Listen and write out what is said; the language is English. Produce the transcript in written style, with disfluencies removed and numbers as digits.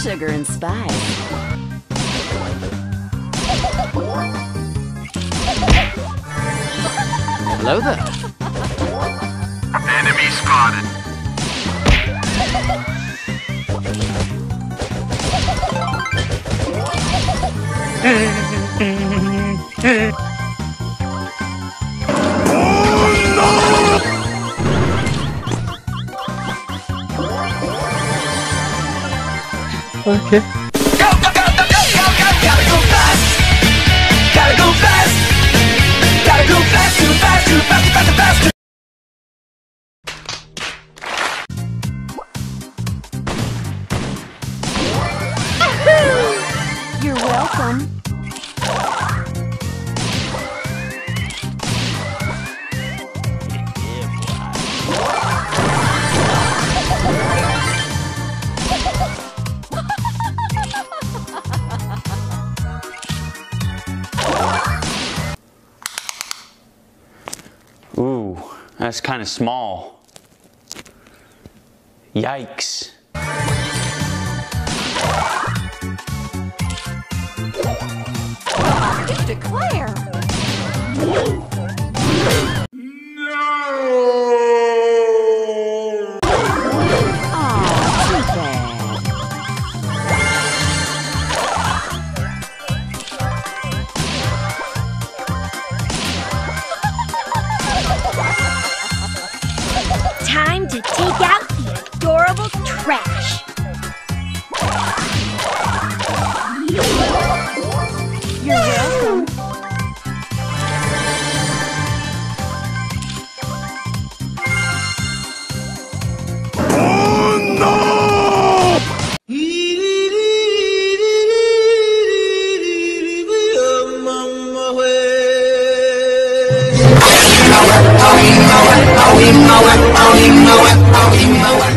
sugar and spice. Hello there. Enemy spotted. Okay. Go, go, go, go, go, go, go, gotta go fast. Gotta go fast. Gotta go fast, too fast, too fast, too fast, too fast. You're welcome. Ooh, that's kind of small. Yikes. Declare. Aw, too bad. Time to take out the adorable trash. You're welcome. Oh, you know it, oh, you know it, oh, you know it, oh, you know it.